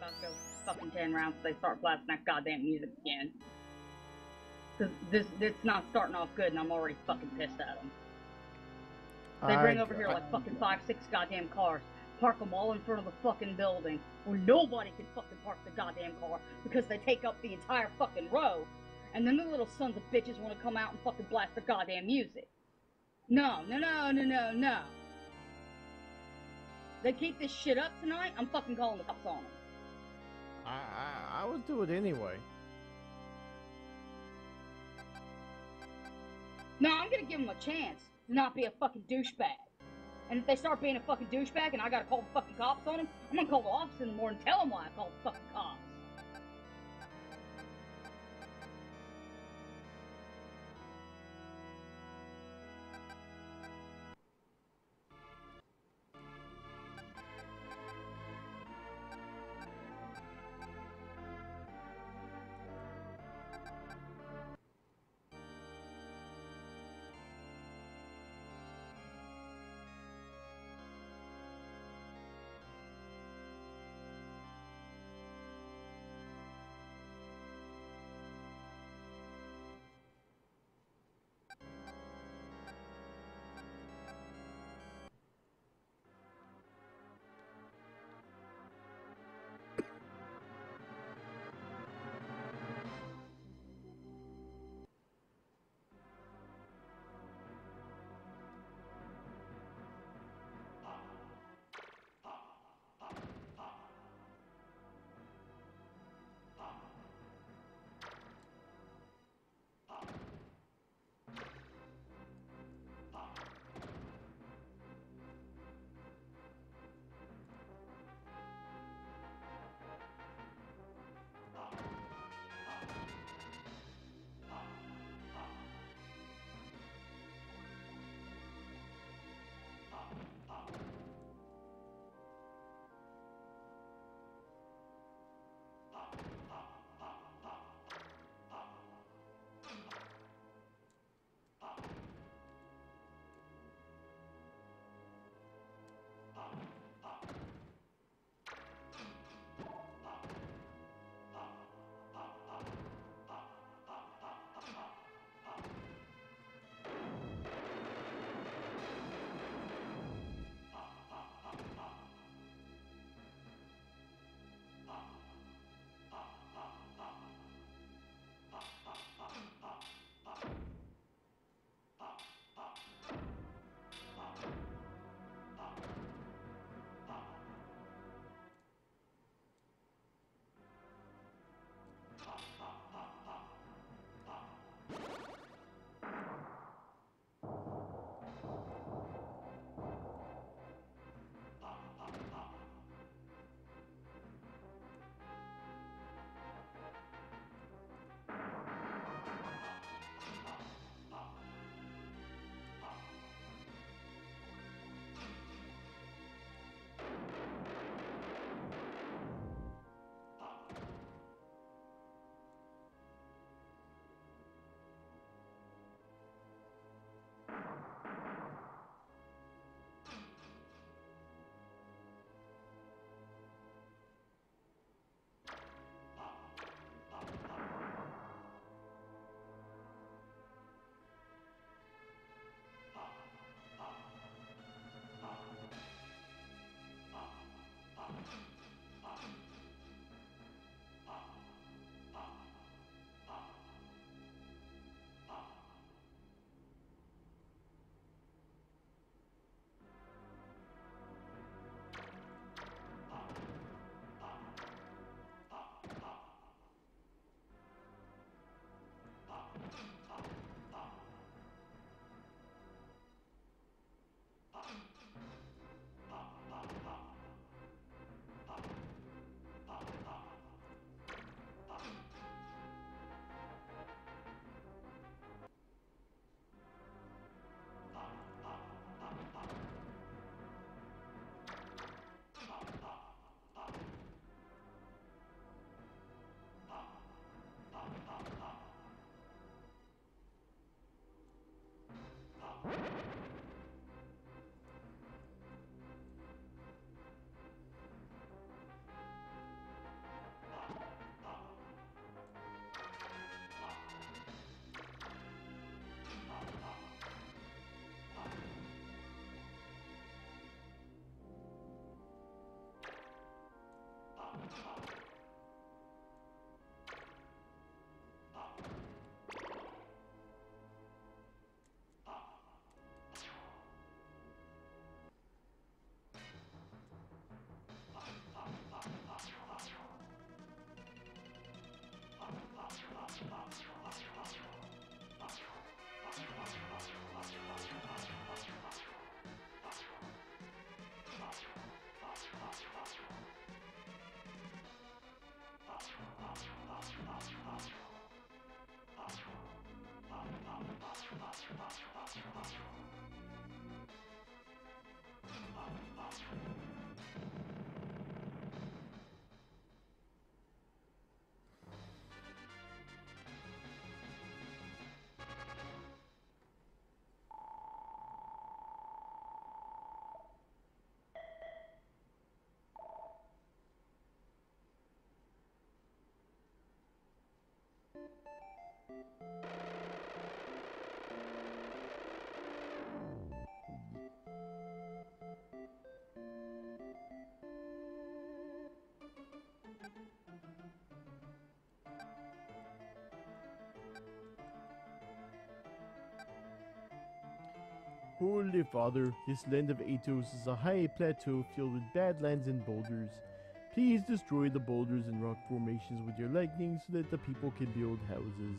about to go fucking 10 rounds, they start blasting that goddamn music again. Cause it's not starting off good, and I'm already fucking pissed at them. They bring over here like fucking 5, 6 goddamn cars, park them all in front of the fucking building, where nobody can fucking park the goddamn car, because they take up the entire fucking row, and then the little sons of bitches want to come out and fucking blast the goddamn music. No. They keep this shit up tonight, I'm fucking calling the cops on them. I would do it anyway. No, I'm gonna give them a chance to not be a fucking douchebag. And if they start being a fucking douchebag and I gotta call the fucking cops on them, I'm gonna call the officer in the morning and tell them why I called the fucking cops. Holy Father, this land of Atos is a high plateau filled with badlands and boulders. Please destroy the boulders and rock formations with your lightning so that the people can build houses.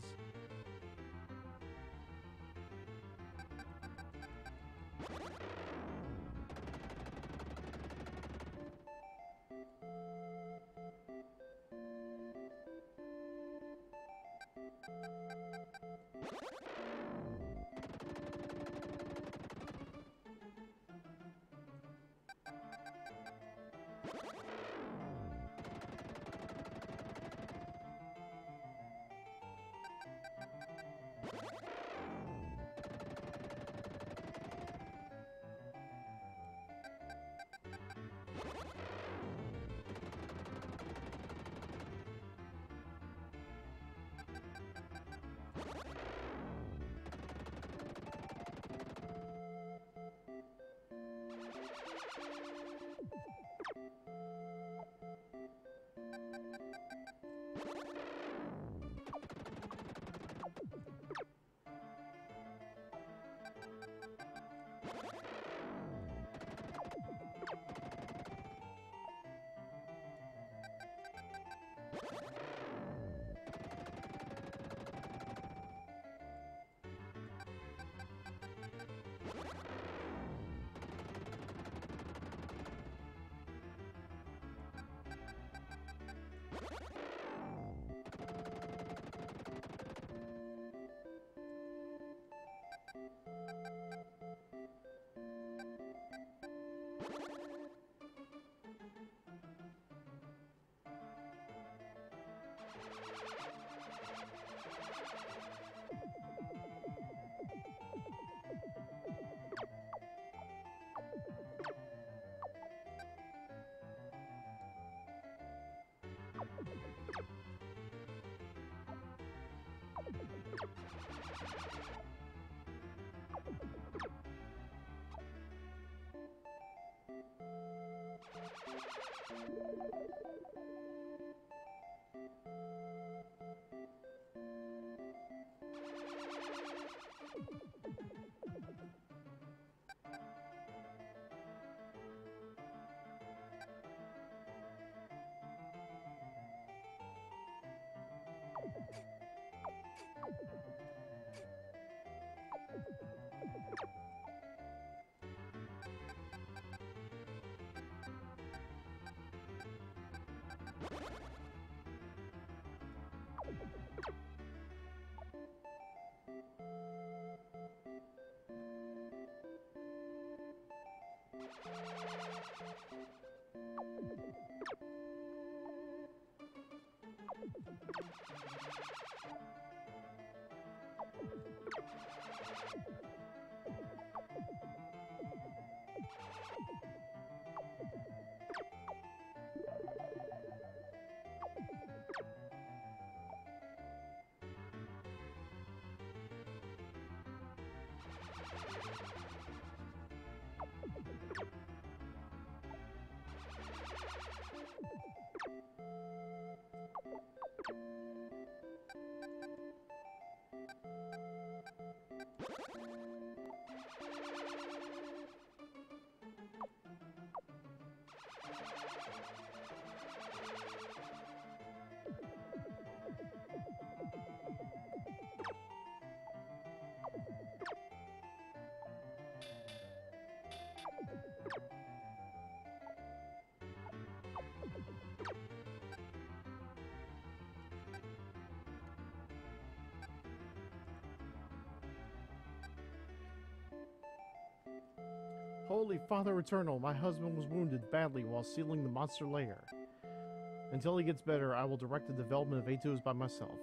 Holy Father Eternal, my husband was wounded badly while sealing the monster lair. Until he gets better, I will direct the development of Atos by myself.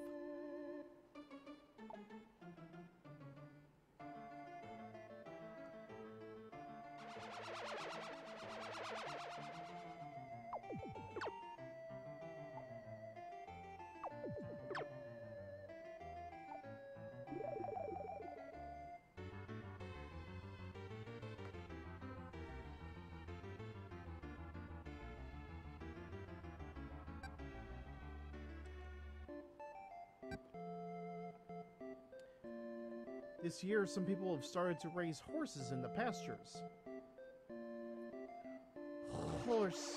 This year, some people have started to raise horses in the pastures. Horses.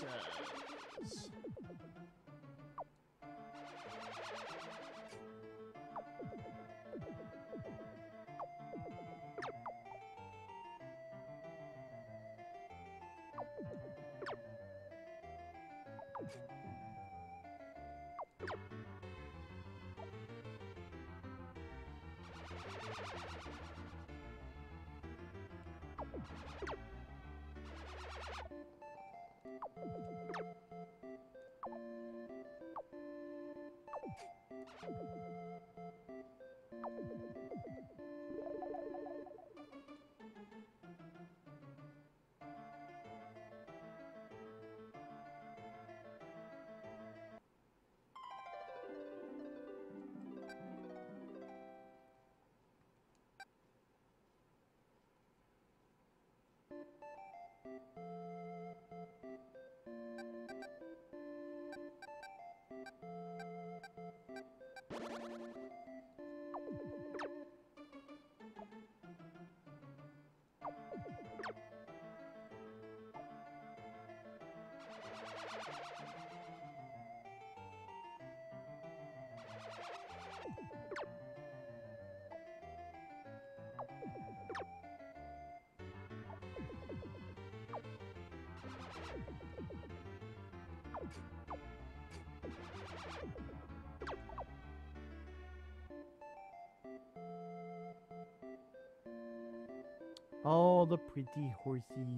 All the pretty horses.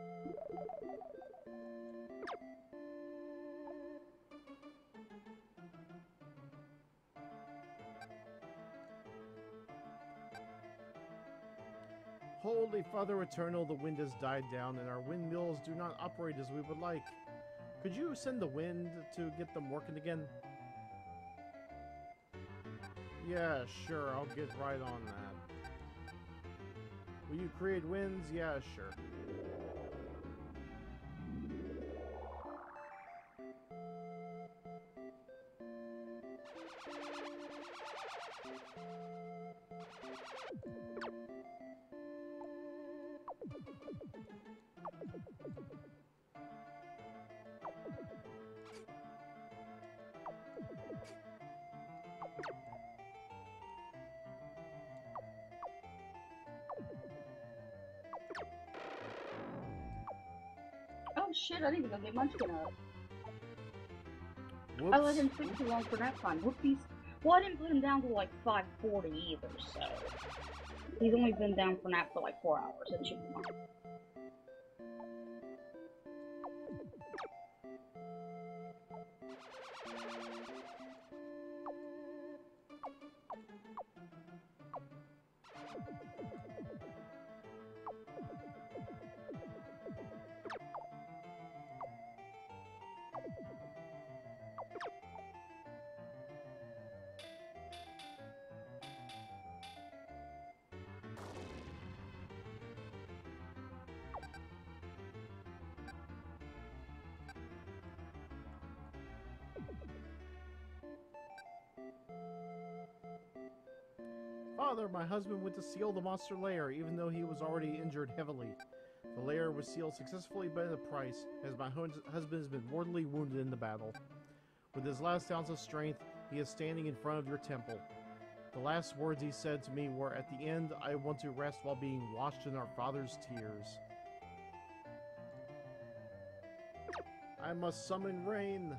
Holy Father Eternal, the wind has died down and our windmills do not operate as we would like. Could you send the wind to get them working again? Yeah, sure, I'll get right on that. Will you create winds? Yeah, sure. Oh shit, I need to go get Munchkin up. Whoops. I let him sleep too long for nap time. Whoopsies. Well, I didn't put him down to like 5:40 either, so he's only been down for nap for like 4 hours. It should be fine. Father, my husband went to seal the monster lair, even though he was already injured heavily. The lair was sealed successfully by the price, as my husband has been mortally wounded in the battle. With his last ounce of strength, he is standing in front of your temple. The last words he said to me were, "At the end, I want to rest while being washed in our Father's tears." I must summon rain.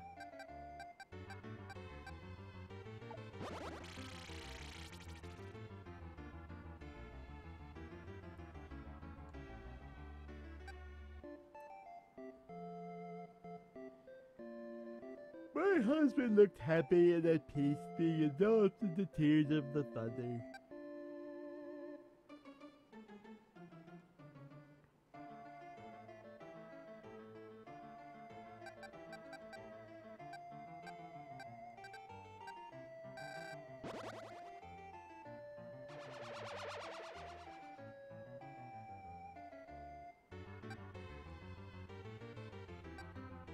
My husband looked happy and at peace, being enveloped in the tears of the thunder.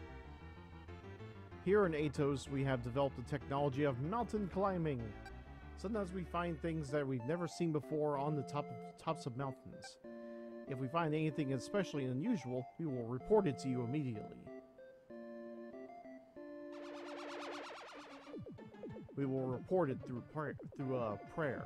Here in Atos, we have developed the technology of mountain climbing. Sometimes we find things that we've never seen before on the tops of mountains. If we find anything especially unusual, we will report it to you immediately. We will report it through prayer.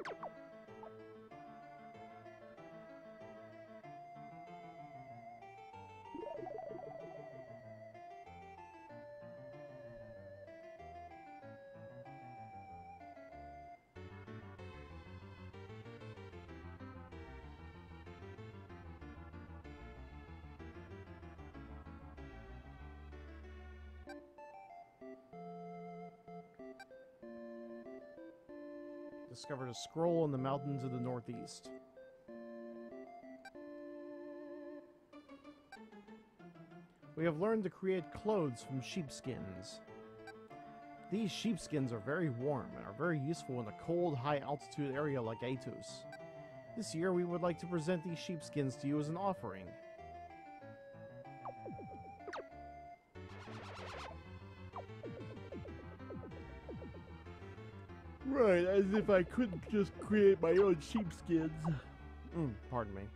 Discovered a scroll in the mountains of the northeast. We have learned to create clothes from sheepskins. These sheepskins are very warm and are very useful in a cold, high-altitude area like Aetos. This year, we would like to present these sheepskins to you as an offering. Right, as if I couldn't just create my own sheepskins. Pardon me.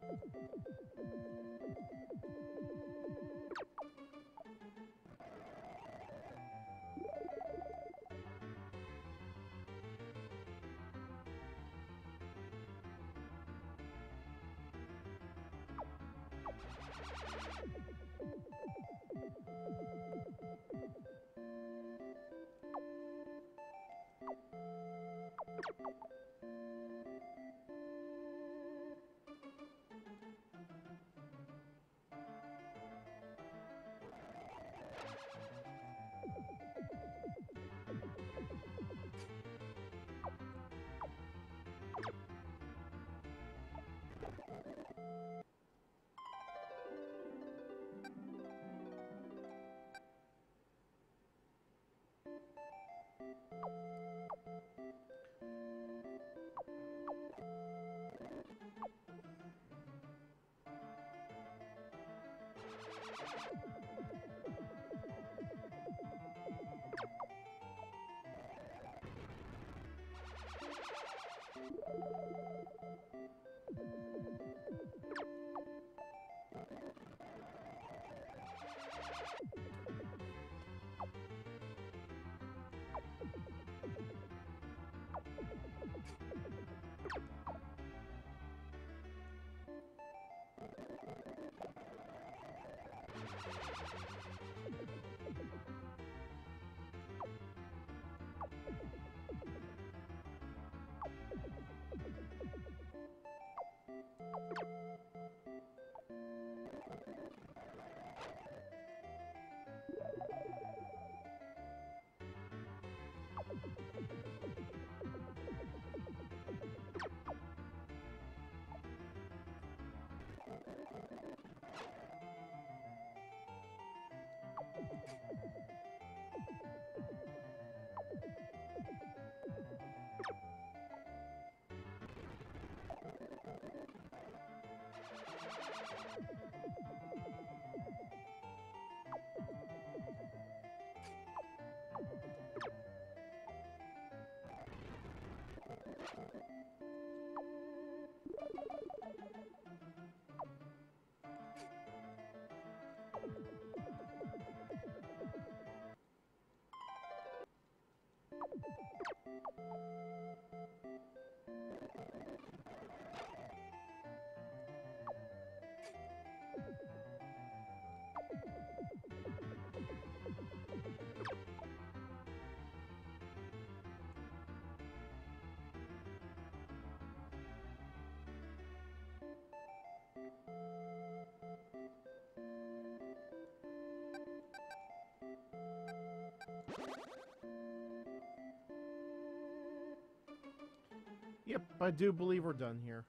Yep, I do believe we're done here.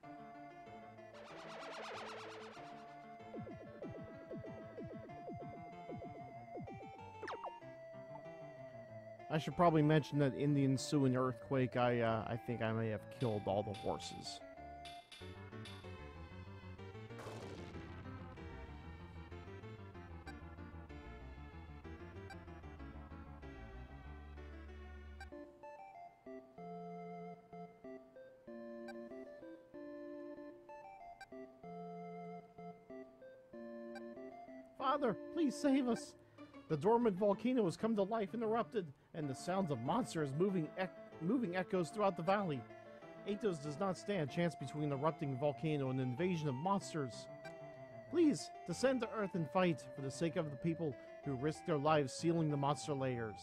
I should probably mention that in the ensuing earthquake, I think I may have killed all the horses. Father, please save us! The dormant volcano has come to life and erupted, and the sounds of monsters moving echoes throughout the valley. Atos does not stand a chance between an erupting volcano and an invasion of monsters. Please, descend to Earth and fight for the sake of the people who risked their lives sealing the monster layers.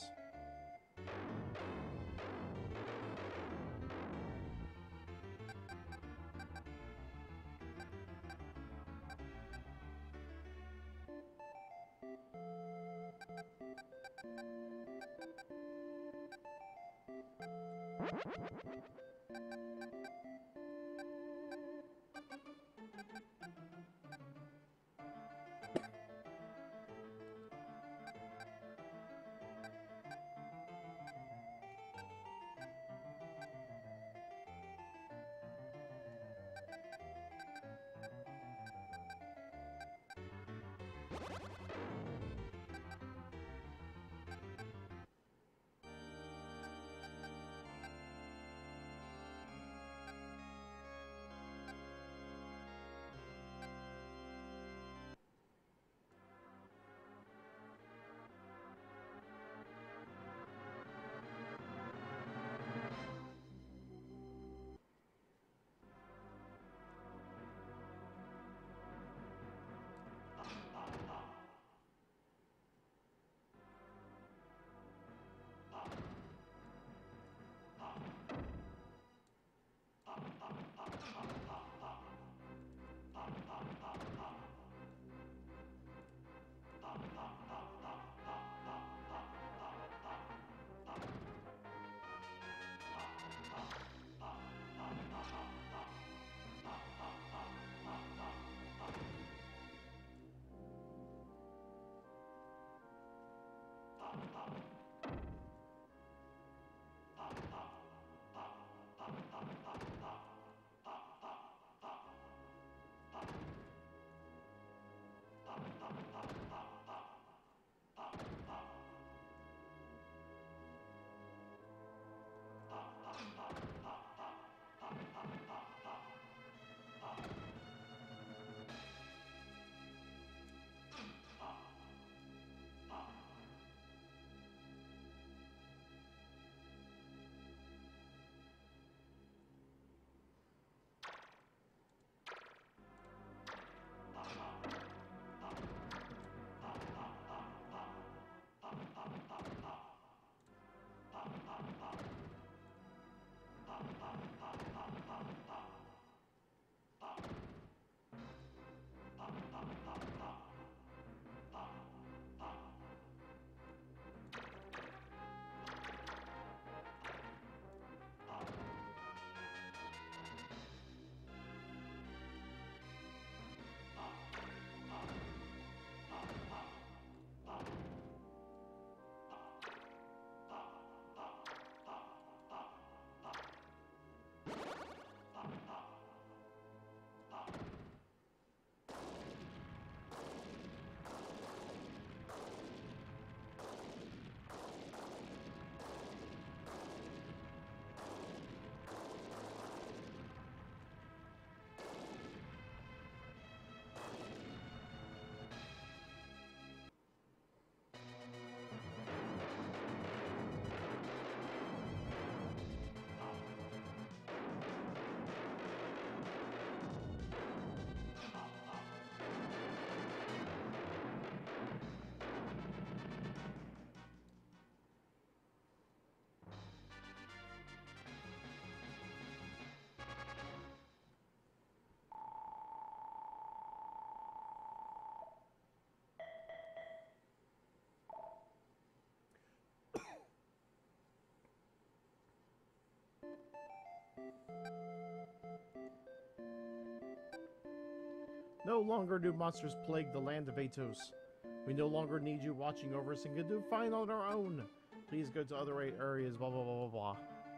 No longer do monsters plague the land of Atos. We no longer need you watching over us and can do fine on our own. Please go to other areas, blah blah blah blah blah.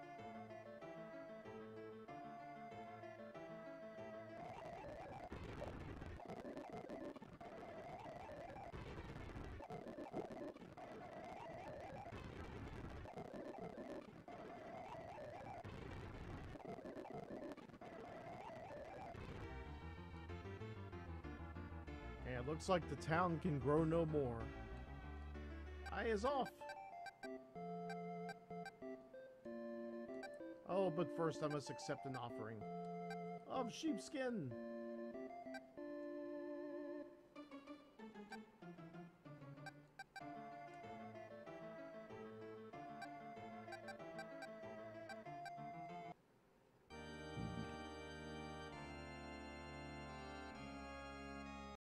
And it looks like the town can grow no more. I is off. Oh, but first I must accept an offering of sheepskin.